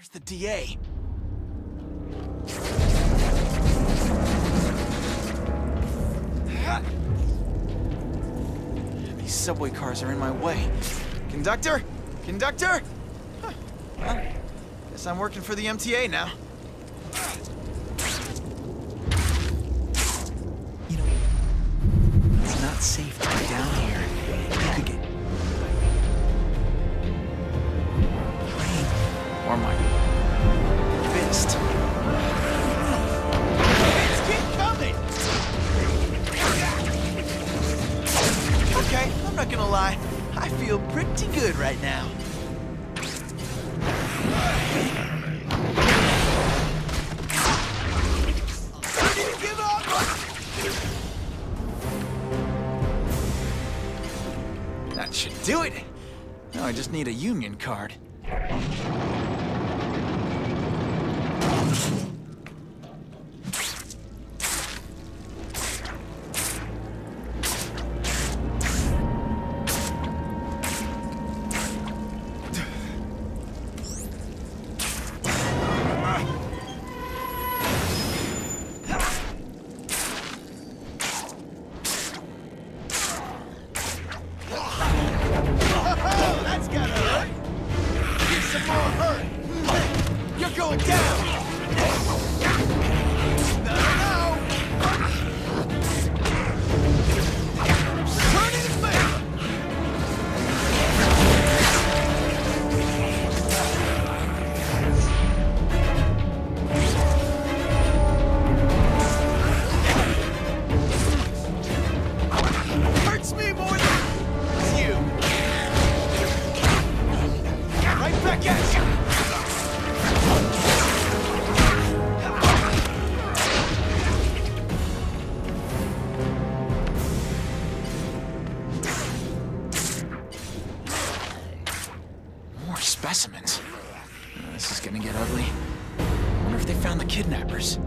Where's the DA? These subway cars are in my way. Conductor? Conductor? Huh. Well, guess I'm working for the MTA now. You know, it's not safe to be down here. You could get brain or my fist. It's keep coming! Okay, I'm not gonna lie. I feel pretty good right now. Ready to give up? That should do it. Now I just need a union card. Going down! No! Turn it in favor! Hurts me more than you! Right back at you! Specimens. This is gonna get ugly. I wonder if they found the kidnappers.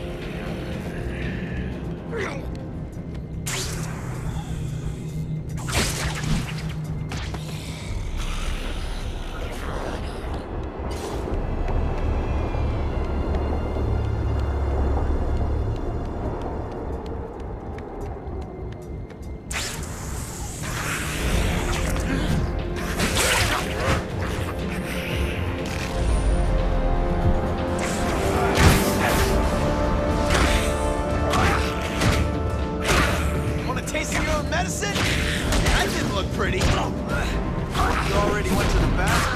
Medicine? That didn't look pretty. You already went to the bathroom.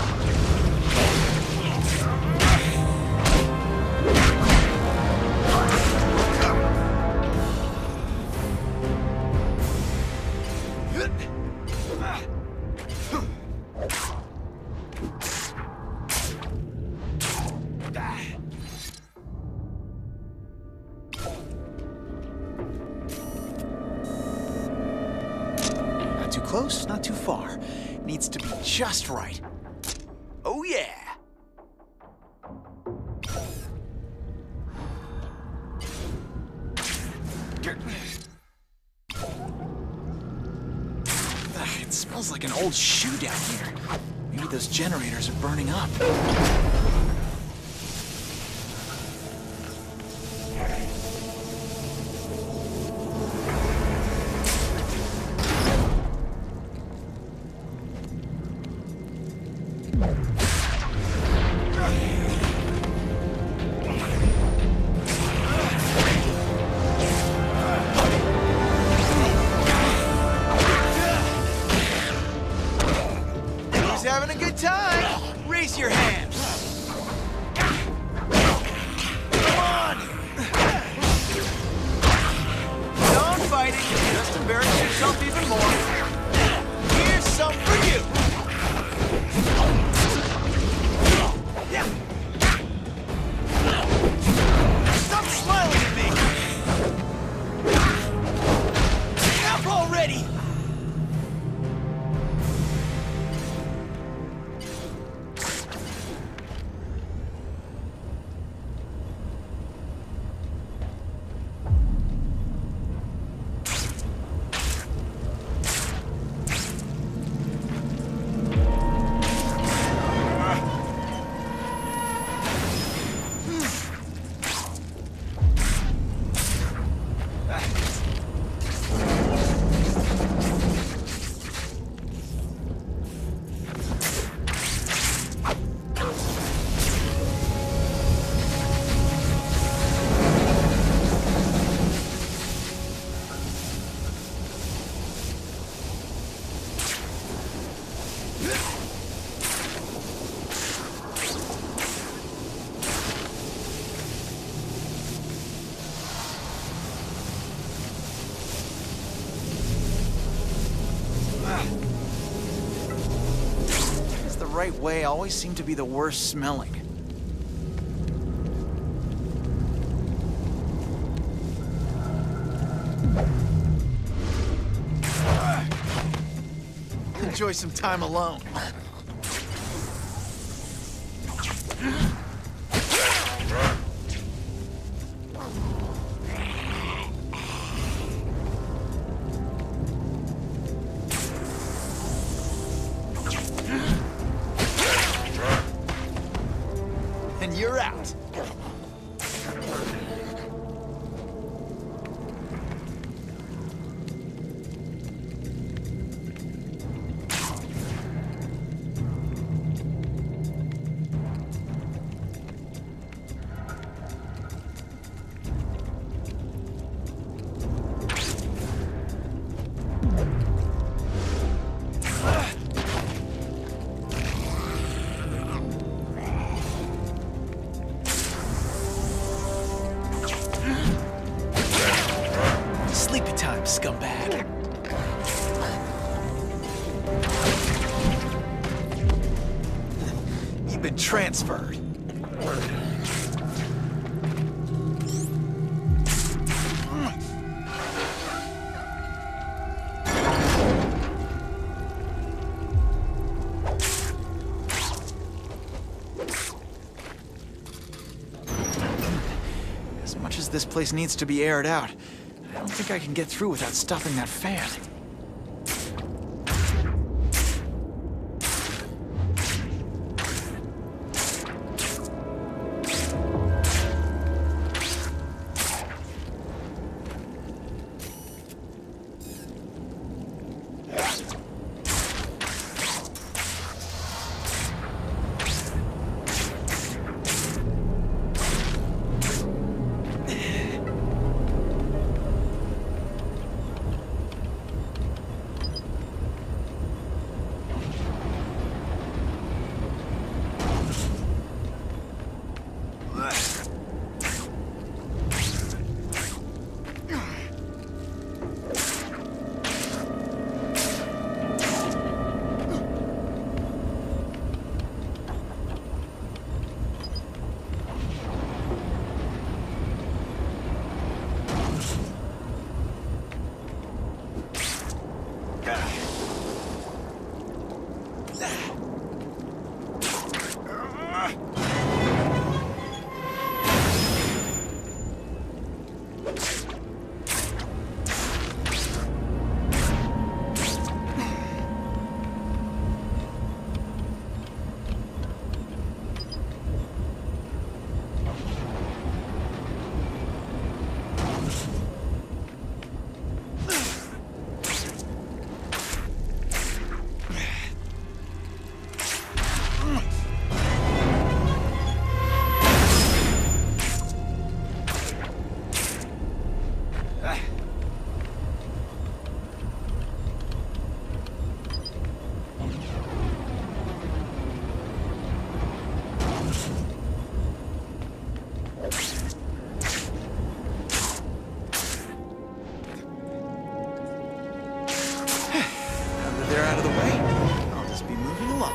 Not too close, not too far. Needs to be just right. Oh yeah! It smells like an old shoe down here. Maybe those generators are burning up. Having a good time? Raise your hands. Come on. Don't fight it. You'll just embarrass yourself even more. Here's some for you. Stop smiling at me. Stop already. right way always seem to be the worst smelling. Enjoy some time alone. And you're out. Sleepy time, scumbag. You've been transferred. As much as this place needs to be aired out, I don't think I can get through without stopping that fan. They're out of the way. I'll just be moving along.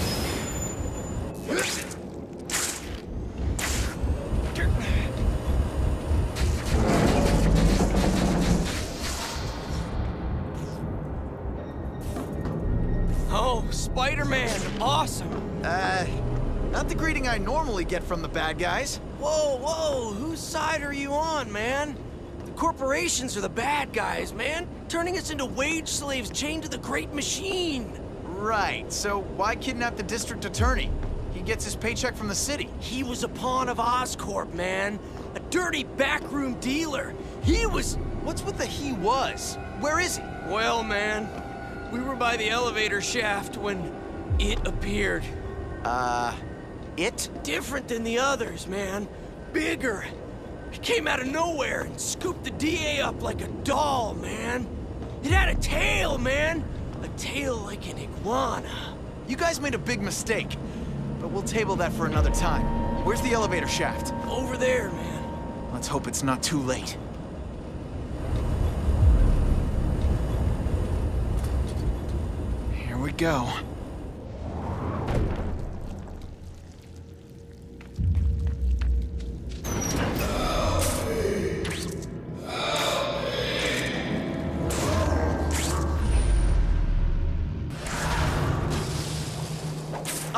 Oh, Spider-Man, awesome! Not the greeting I normally get from the bad guys. Whoa, whose side are you on, man? The corporations are the bad guys, man, turning us into wage slaves chained to the Great Machine. Right, so why kidnap the district attorney? He gets his paycheck from the city. He was a pawn of Oscorp, man. A dirty backroom dealer. He was... What's with the he was? Where is he? Well, man, we were by the elevator shaft when it appeared. It? Different than the others, man. Bigger. It came out of nowhere and scooped the DA up like a doll, man. It had a tail, man. A tail like an iguana. You guys made a big mistake, but we'll table that for another time. Where's the elevator shaft? Over there, man. Let's hope it's not too late. Here we go.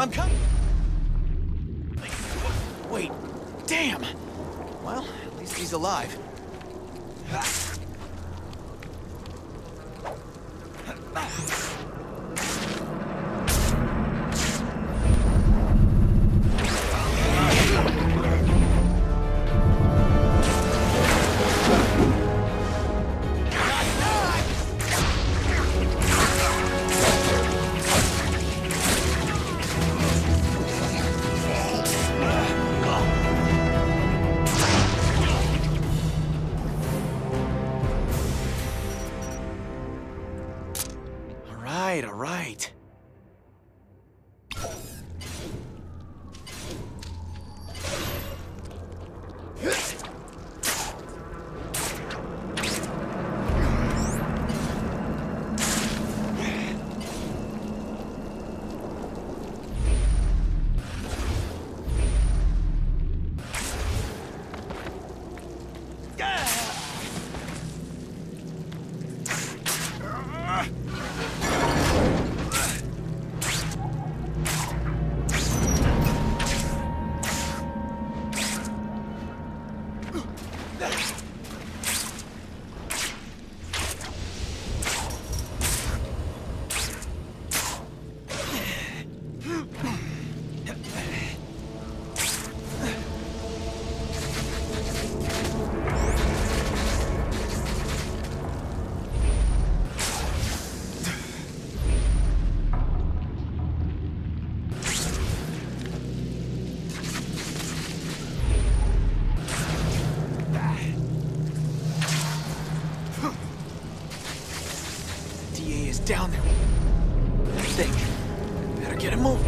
I'm coming. Wait, damn. Well, at least he's alive. All right. DA is down there. I think. Better get him moving.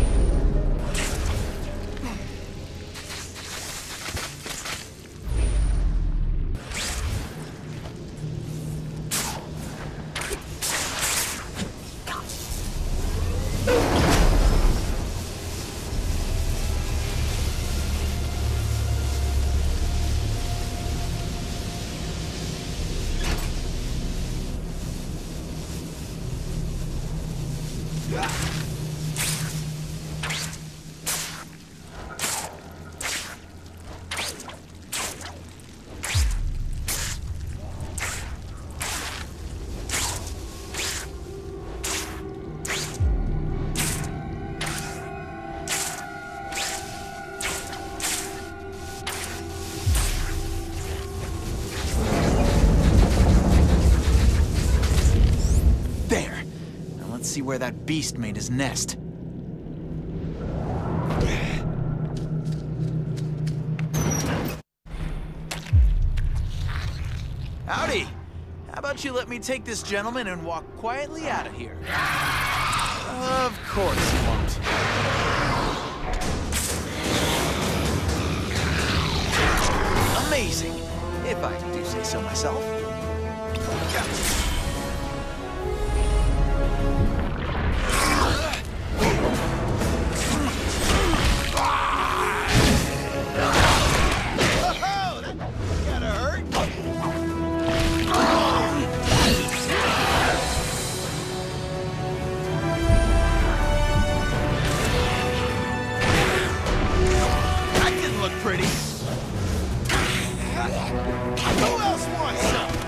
There. Now let's see where that beast made his nest. Howdy! How about you let me take this gentleman and walk quietly out of here? Of course you won't. Amazing, if I do say so myself. Pretty. Who else wants some?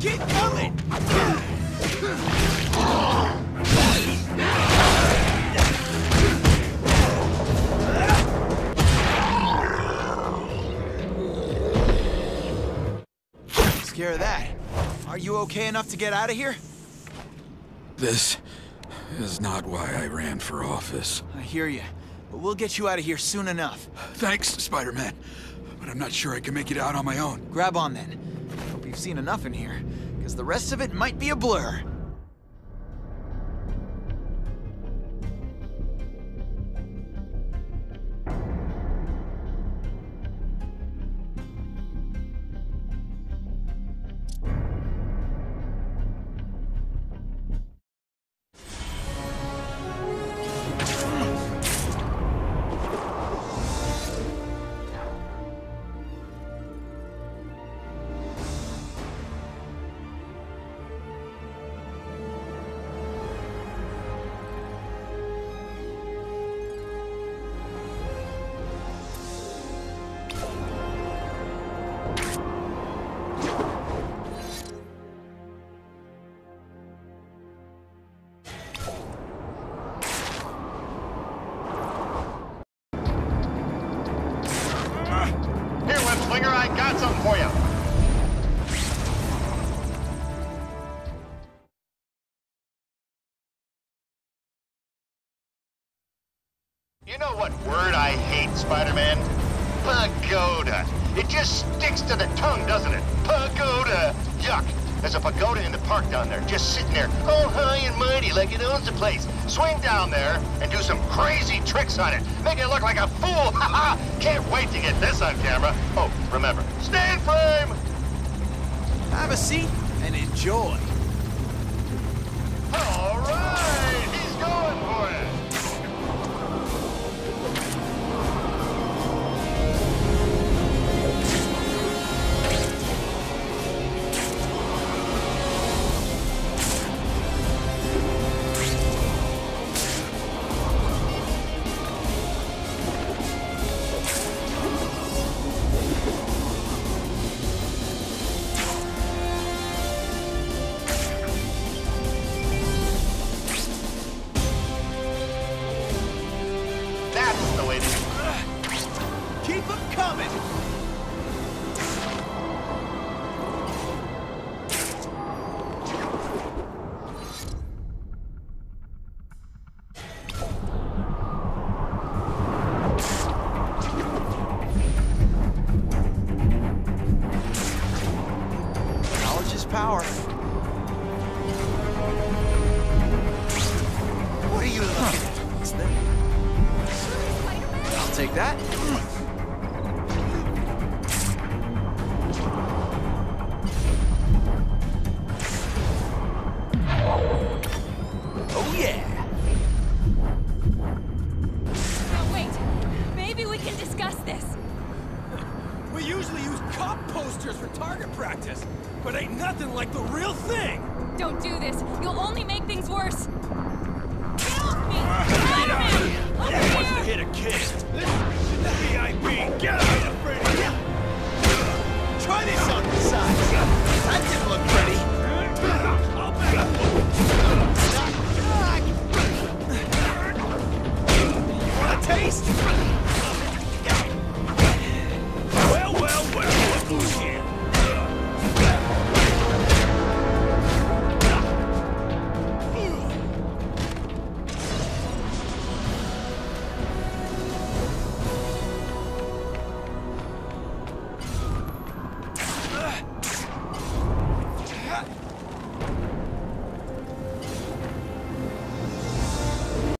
Keep coming! Scare that. Are you okay enough to get out of here? This is not why I ran for office. I hear you, but we'll get you out of here soon enough. Thanks, Spider-Man. But I'm not sure I can make it out on my own. Grab on then. Hope you've seen enough in here, because the rest of it might be a blur. Here, web slinger, I got something for you. You know what word I hate, Spider-Man? Pagoda. It just sticks to the tongue, doesn't it? Pagoda. Yuck. There's a pagoda in the park down there, just sitting there, all high and mighty like it owns the place. Swing down there and do some crazy tricks on it. Make it look like a fool. Ha ha! Can't wait to get this on camera. Oh, remember, stay in frame! Have a seat and enjoy. All right, he's going for it. That's the way to do it. Keep them coming! Knowledge is power. What are you looking at? It's there. I'll take that. Oh yeah! Now wait, maybe we can discuss this. We usually use cop posters for target practice, but ain't nothing like the real thing! Don't do this. You'll only make things worse. Get off me! Spider-Man! Over That wants to here! hit a kid. This is the VIP. Get out!